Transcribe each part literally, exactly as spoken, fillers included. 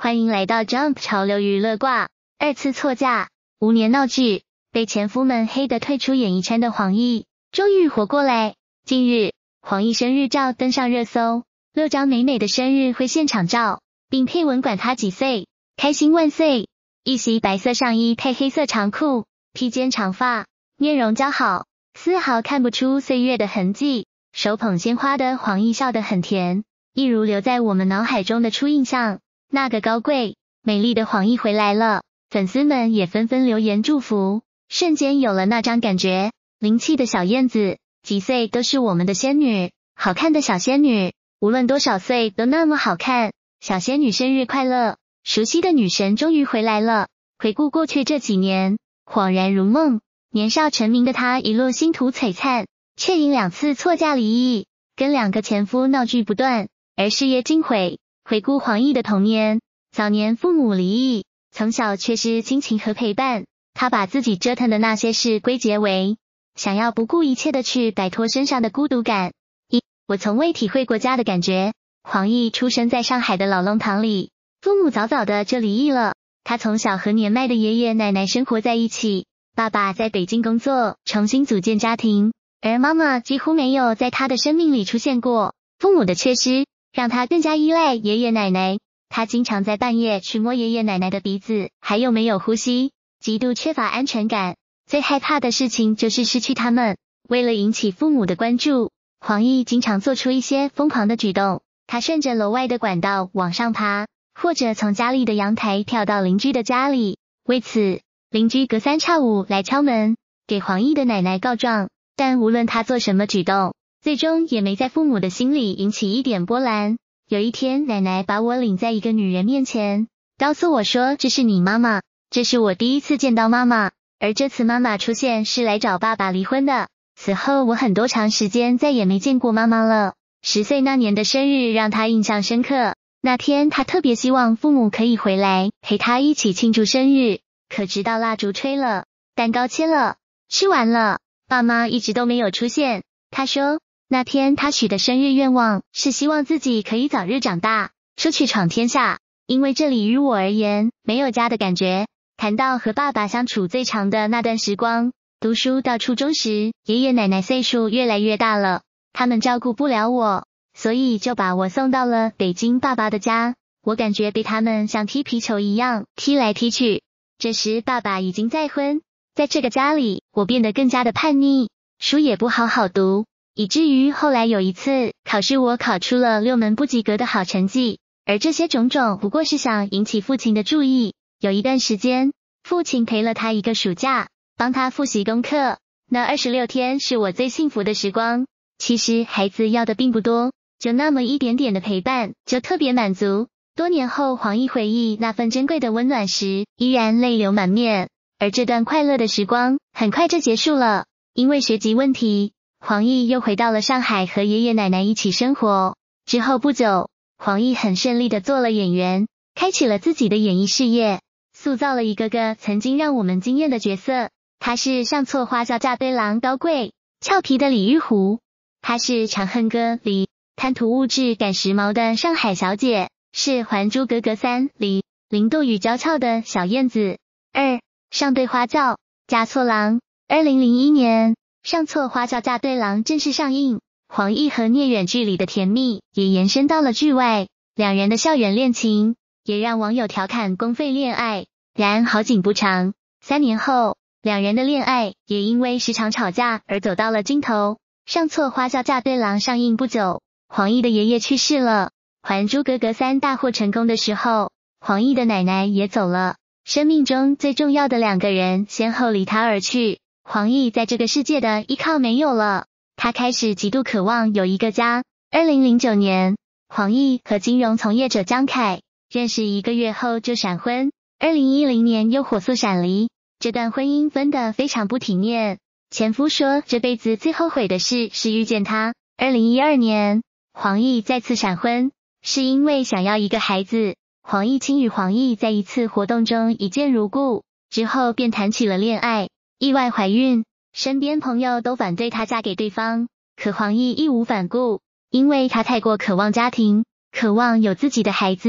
欢迎来到 Jump 潮流娱乐挂。二次错嫁，五年闹剧，被前夫们黑得退出演艺圈的黄奕，终于活过来。近日，黄奕生日照登上热搜，六张美美的生日会现场照，并配文管他几岁，开心万岁。一袭白色上衣配黑色长裤，披肩长发，面容姣好，丝毫看不出岁月的痕迹。手捧鲜花的黄奕笑得很甜，一如留在我们脑海中的初印象。那个高贵美丽的黄奕回来了，粉丝们也纷纷留言祝福，瞬间有了那张感觉，灵气的小燕子，几岁都是我们的仙女，好看的小仙女，无论多少岁都那么好看。小仙女生日快乐！熟悉的女神终于回来了。回顾过去这几年，恍然如梦，年少成名的她一路星途璀璨，却因两次错嫁离异，跟两个前夫闹剧不断，而事业尽毁。回顾黄奕的童年，早年父母离异，从小缺失亲情和陪伴，他把自己折腾的那些事归结为想要不顾一切的去摆脱身上的孤独感。一，我从未体会过家的感觉。黄奕出生在上海的老弄堂里，父母早早的就离异了，他从小和年迈的爷爷奶奶生活在一起，爸爸在北京工作，重新组建家庭，而妈妈几乎没有在他的生命里出现过。父母的缺失让他更加依赖爷爷奶奶，他经常在半夜去摸爷爷奶奶的鼻子，还有没有呼吸，极度缺乏安全感。最害怕的事情就是失去他们。为了引起父母的关注，黄奕经常做出一些疯狂的举动，他顺着楼外的管道往上爬，或者从家里的阳台跳到邻居的家里。为此，邻居隔三差五来敲门，给黄奕的奶奶告状。但无论他做什么举动，最终也没在父母的心里引起一点波澜。有一天，奶奶把我领在一个女人面前，告诉我说，这是你妈妈。这是我第一次见到妈妈，而这次妈妈出现是来找爸爸离婚的。此后我很多长时间再也没见过妈妈了。十岁那年的生日让她印象深刻，那天她特别希望父母可以回来陪她一起庆祝生日，可直到蜡烛吹了，蛋糕切了，吃完了，爸妈一直都没有出现。她说那天他许的生日愿望是希望自己可以早日长大，出去闯天下，因为这里于我而言没有家的感觉。谈到和爸爸相处最长的那段时光，读书到初中时，爷爷奶奶岁数越来越大了，他们照顾不了我，所以就把我送到了北京爸爸的家。我感觉被他们像踢皮球一样踢来踢去。这时爸爸已经再婚，在这个家里，我变得更加的叛逆，书也不好好读，以至于后来有一次考试我考出了六门不及格的好成绩，而这些种种不过是想引起父亲的注意。有一段时间，父亲陪了他一个暑假，帮他复习功课，那二十六天是我最幸福的时光。其实孩子要的并不多，就那么一点点的陪伴，就特别满足。多年后，黄奕回忆那份珍贵的温暖时，依然泪流满面。而这段快乐的时光很快就结束了，因为学籍问题，黄奕又回到了上海和爷爷奶奶一起生活。之后不久，黄奕很顺利地做了演员，开启了自己的演艺事业，塑造了一个个曾经让我们惊艳的角色。她是上错花轿嫁对郎高贵，俏皮的李玉湖；她是长恨歌里贪图物质赶时髦的上海小姐，是还珠格格三里灵动与娇俏的小燕子。二，上对花轿嫁错郎。二零零一年，上错花轿嫁对郎正式上映，黄奕和聂远距离的甜蜜也延伸到了剧外，两人的校园恋情也让网友调侃公费恋爱。然好景不长，三年后，两人的恋爱也因为时常吵架而走到了尽头。上错花轿嫁对郎上映不久，黄奕的爷爷去世了。还珠格格三大获成功的时候，黄奕的奶奶也走了。生命中最重要的两个人先后离他而去，黄奕在这个世界的依靠没有了，他开始极度渴望有一个家。二零零九年，黄奕和金融从业者江凯认识一个月后就闪婚，二零一零年又火速闪离，这段婚姻分得非常不体面。前夫说这辈子最后悔的事是遇见他。二零一二年，黄奕再次闪婚，是因为想要一个孩子。黄毅清与黄奕在一次活动中一见如故，之后便谈起了恋爱，意外怀孕，身边朋友都反对她嫁给对方，可黄奕义无反顾，因为她太过渴望家庭，渴望有自己的孩子，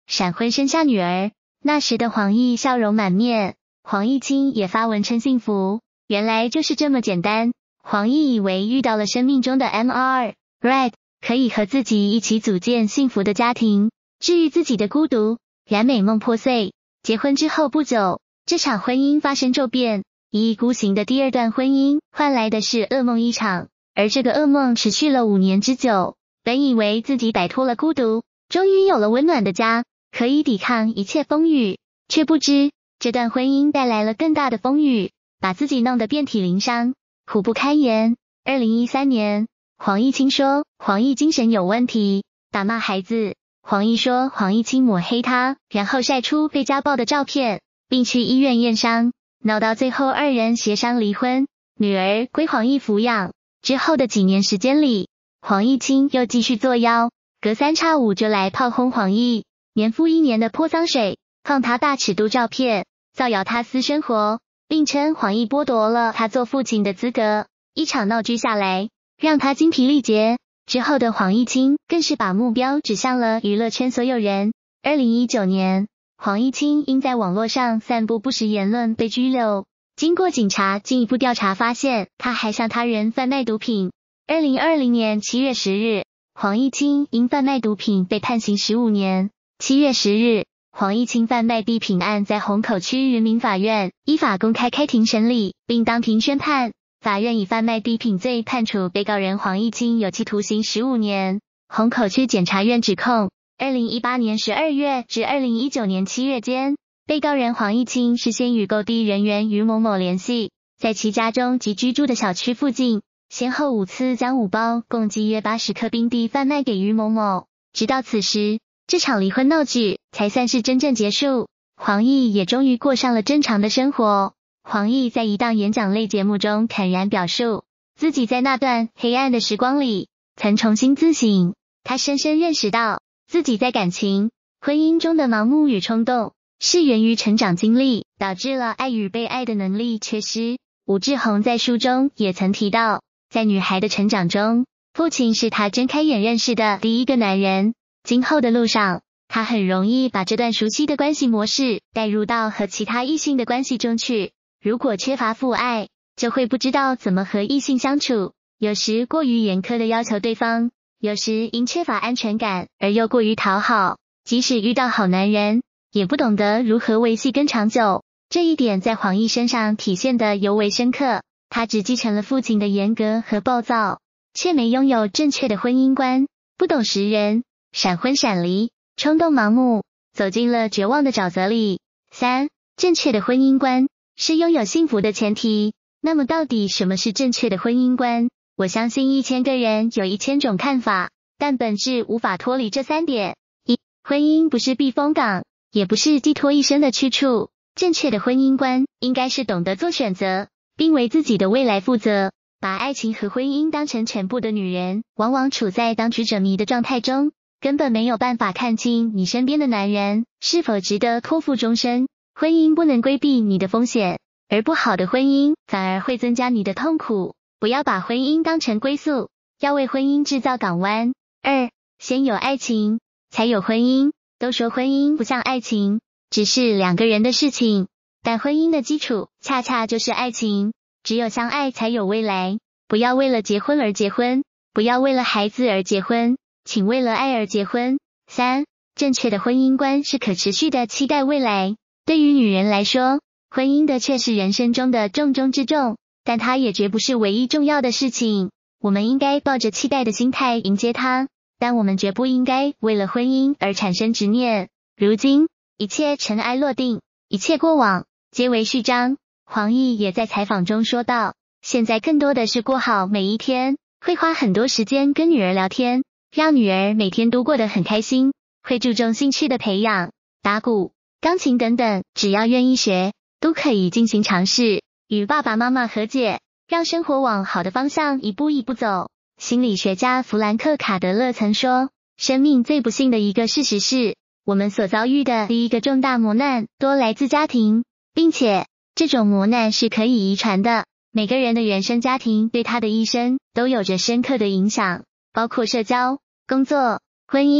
闪婚生下女儿。那时的黄奕笑容满面，黄毅清也发文称幸福，原来就是这么简单。黄奕以为遇到了生命中的 M R Red， 可以和自己一起组建幸福的家庭，治愈自己的孤独，然美梦破碎。结婚之后不久，这场婚姻发生骤变，一意孤行的第二段婚姻换来的是噩梦一场，而这个噩梦持续了五年之久。本以为自己摆脱了孤独，终于有了温暖的家，可以抵抗一切风雨，却不知这段婚姻带来了更大的风雨，把自己弄得遍体鳞伤，苦不堪言。二零一三年，黄毅清说黄奕精神有问题，打骂孩子。黄奕说黄毅清抹黑他，然后晒出被家暴的照片，并去医院验伤，闹到最后二人协商离婚，女儿归黄奕抚养。之后的几年时间里，黄毅清又继续作妖，隔三差五就来炮轰黄奕，年复一年的泼脏水，放他大尺度照片，造谣他私生活，并称黄奕剥夺了他做父亲的资格。一场闹剧下来，让他精疲力竭。之后的黄毅清更是把目标指向了娱乐圈所有人。二零一九年，黄毅清因在网络上散布不实言论被拘留，经过警察进一步调查发现，他还向他人贩卖毒品。二零二零年七月十日，黄毅清因贩卖毒品被判刑十五年。七月十日，黄毅清贩卖地品案在虹口区人民法院依法公开开庭审理，并当庭宣判。法院以贩卖地品罪判处被告人黄毅清有期徒刑十五年。虹口区检察院指控，二零一八年十二月至二零一九年七月间，被告人黄毅清事先与购地人员于某某联系，在其家中及居住的小区附近，先后五次将五包共计约八十克冰地贩卖给于某某。直到此时，这场离婚闹剧才算是真正结束，黄奕也终于过上了正常的生活。黄奕在一档演讲类节目中坦然表述，自己在那段黑暗的时光里曾重新自省，他深深认识到自己在感情、婚姻中的盲目与冲动是源于成长经历，导致了爱与被爱的能力缺失。武志红在书中也曾提到，在女孩的成长中，父亲是她睁开眼认识的第一个男人，今后的路上，她很容易把这段熟悉的关系模式带入到和其他异性的关系中去。如果缺乏父爱，就会不知道怎么和异性相处，有时过于严苛的要求对方，有时因缺乏安全感而又过于讨好，即使遇到好男人，也不懂得如何维系更长久。这一点在黄奕身上体现得尤为深刻，他只继承了父亲的严格和暴躁，却没拥有正确的婚姻观，不懂识人，闪婚闪离，冲动盲目，走进了绝望的沼泽里。三、正确的婚姻观是拥有幸福的前提。那么到底什么是正确的婚姻观？我相信一千个人有一千种看法，但本质无法脱离这三点。一、婚姻不是避风港，也不是寄托一生的去处。正确的婚姻观应该是懂得做选择，并为自己的未来负责。把爱情和婚姻当成全部的女人，往往处在当局者迷的状态中，根本没有办法看清你身边的男人是否值得托付终身。婚姻不能规避你的风险，而不好的婚姻反而会增加你的痛苦。不要把婚姻当成归宿，要为婚姻制造港湾。二、先有爱情，才有婚姻。都说婚姻不像爱情，只是两个人的事情，但婚姻的基础恰恰就是爱情。只有相爱才有未来。不要为了结婚而结婚，不要为了孩子而结婚，请为了爱而结婚。三、正确的婚姻观是可持续的期待未来。对于女人来说，婚姻的确是人生中的重中之重，但它也绝不是唯一重要的事情。我们应该抱着期待的心态迎接它，但我们绝不应该为了婚姻而产生执念。如今，一切尘埃落定，一切过往皆为序章。黄奕也在采访中说道，现在更多的是过好每一天，会花很多时间跟女儿聊天，让女儿每天都过得很开心，会注重兴趣的培养，打鼓、钢琴等等，只要愿意学，都可以进行尝试，与爸爸妈妈和解，让生活往好的方向一步一步走。心理学家弗兰克·卡德勒曾说，生命最不幸的一个事实是，我们所遭遇的第一个重大磨难多来自家庭，并且这种磨难是可以遗传的。每个人的原生家庭对他的一生都有着深刻的影响，包括社交、工作、婚姻、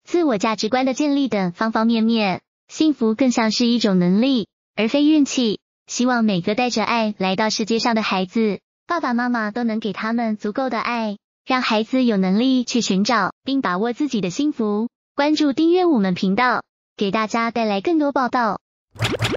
自我价值观的建立等方方面面。幸福更像是一种能力，而非运气。希望每个带着爱来到世界上的孩子，爸爸妈妈都能给他们足够的爱，让孩子有能力去寻找并把握自己的幸福。关注订阅我们频道，给大家带来更多报道。